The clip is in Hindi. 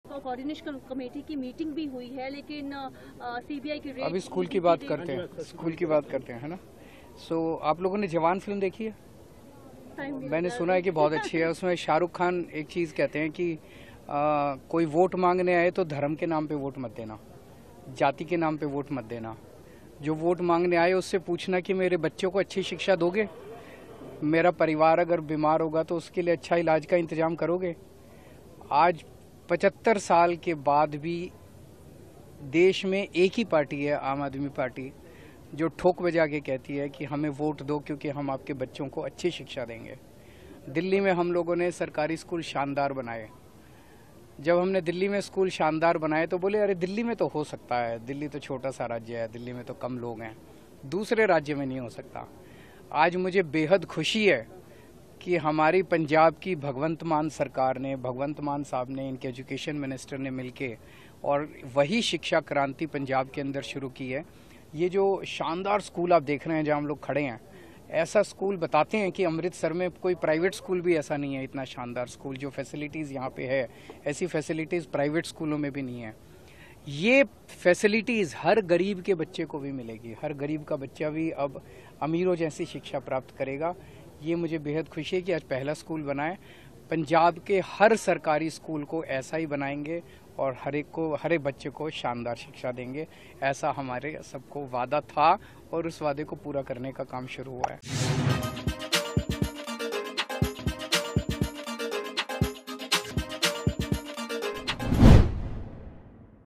कोऑर्डिनेशन कमेटी की मीटिंग भी हुई है, लेकिन सीबीआई की रेड। अभी स्कूल की बात करते हैं, है ना। सो आप लोगों ने जवान फिल्म देखी है? मैंने सुना है कि बहुत अच्छी है। उसमें शाहरुख खान एक चीज़ कहते हैं कि कोई वोट मांगने आए तो धर्म के नाम पे वोट मत देना, जाति के नाम पे वोट मत देना। जो वोट मांगने आए उससे पूछना कि मेरे बच्चों को अच्छी शिक्षा दोगे, मेरा परिवार अगर बीमार होगा तो उसके लिए अच्छा इलाज का इंतजाम करोगे। आज 75 साल के बाद भी देश में एक ही पार्टी है, आम आदमी पार्टी, जो ठोक बजा के कहती है कि हमें वोट दो क्योंकि हम आपके बच्चों को अच्छी शिक्षा देंगे। दिल्ली में हम लोगों ने सरकारी स्कूल शानदार बनाए। जब हमने दिल्ली में स्कूल शानदार बनाए तो बोले अरे दिल्ली में तो हो सकता है, दिल्ली तो छोटा सा राज्य है, दिल्ली में तो कम लोग हैं, दूसरे राज्य में नहीं हो सकता। आज मुझे बेहद खुशी है कि हमारी पंजाब की भगवंत मान सरकार ने, भगवंत मान साहब ने, इनके एजुकेशन मिनिस्टर ने मिलके और वही शिक्षा क्रांति पंजाब के अंदर शुरू की है। ये जो शानदार स्कूल आप देख रहे हैं जहाँ हम लोग खड़े हैं, ऐसा स्कूल बताते हैं कि अमृतसर में कोई प्राइवेट स्कूल भी ऐसा नहीं है। इतना शानदार स्कूल जो फैसिलिटीज़ यहाँ पे है, ऐसी फैसिलिटीज़ प्राइवेट स्कूलों में भी नहीं है। ये फैसिलिटीज़ हर गरीब के बच्चे को भी मिलेगी, हर गरीब का बच्चा भी अब अमीरों जैसी शिक्षा प्राप्त करेगा। ये मुझे बेहद खुशी है कि आज पहला स्कूल बनाए। पंजाब के हर सरकारी स्कूल को ऐसा ही बनाएंगे और हर एक बच्चे को शानदार शिक्षा देंगे। ऐसा हमारे सबको वादा था और उस वादे को पूरा करने का काम शुरू हुआ है।